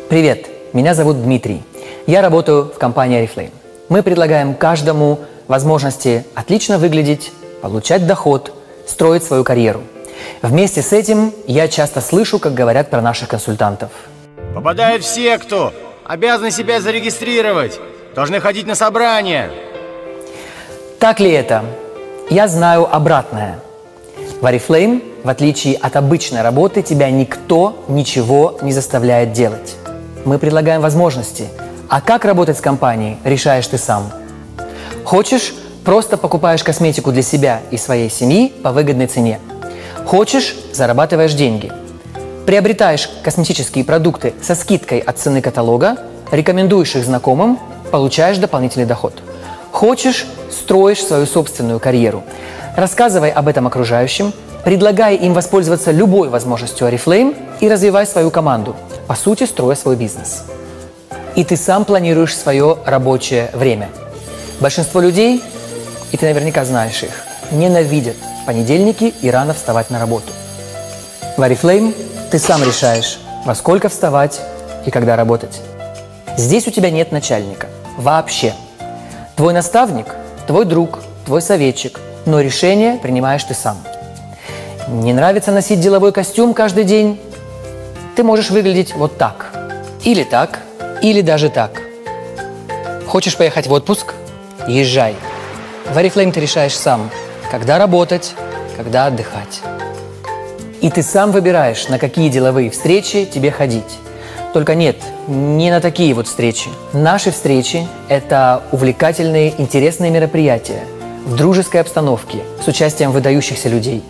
Привет, меня зовут Дмитрий. Я работаю в компании Oriflame. Мы предлагаем каждому возможности отлично выглядеть, получать доход, строить свою карьеру. Вместе с этим я часто слышу, как говорят про наших консультантов. Попадают все, кто обязаны себя зарегистрировать, должны ходить на собрания. Так ли это? Я знаю обратное. В Oriflame, в отличие от обычной работы, тебя никто ничего не заставляет делать. Мы предлагаем возможности, а как работать с компанией, решаешь ты сам. Хочешь, просто покупаешь косметику для себя и своей семьи по выгодной цене. Хочешь, зарабатываешь деньги. Приобретаешь косметические продукты со скидкой от цены каталога, рекомендуешь их знакомым, получаешь дополнительный доход. Хочешь, строишь свою собственную карьеру. Рассказывай об этом окружающим, предлагай им воспользоваться любой возможностью Oriflame и развивай свою команду, по сути, строя свой бизнес. И ты сам планируешь свое рабочее время. Большинство людей, и ты наверняка знаешь их, ненавидят понедельники и рано вставать на работу. В Oriflame ты сам решаешь, во сколько вставать и когда работать. Здесь у тебя нет начальника. Вообще. Твой наставник, твой друг, твой советчик, но решение принимаешь ты сам. Не нравится носить деловой костюм каждый день? Ты можешь выглядеть вот так. Или так, или даже так. Хочешь поехать в отпуск? Езжай. В Oriflame ты решаешь сам, когда работать, когда отдыхать. И ты сам выбираешь, на какие деловые встречи тебе ходить. Только нет, не на такие вот встречи. Наши встречи – это увлекательные, интересные мероприятия в дружеской обстановке с участием выдающихся людей.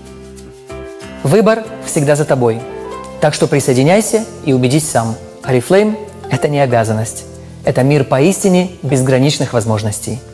Выбор всегда за тобой. Так что присоединяйся и убедись сам. Oriflame – это не обязанность. Это мир поистине безграничных возможностей.